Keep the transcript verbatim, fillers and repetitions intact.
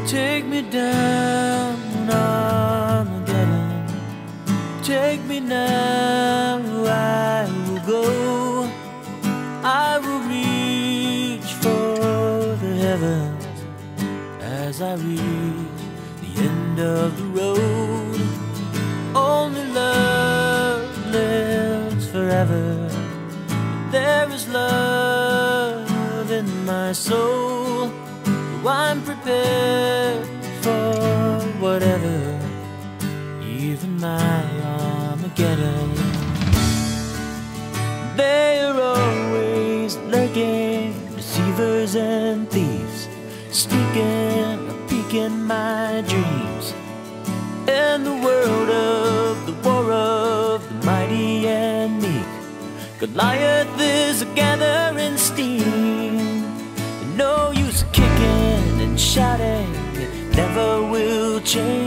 Take me down, Armageddon. Take me now, I will go. I will reach for the heavens as I reach the end of the road. Only love lives forever. There is love in my soul. So I'm prepared for whatever, even my Armageddon. They are always lurking, deceivers and thieves, sneaking a peek in my dreams. In the world of the war of the mighty and meek, Goliath is a gathering steam. No use kicking and shouting, it never will change.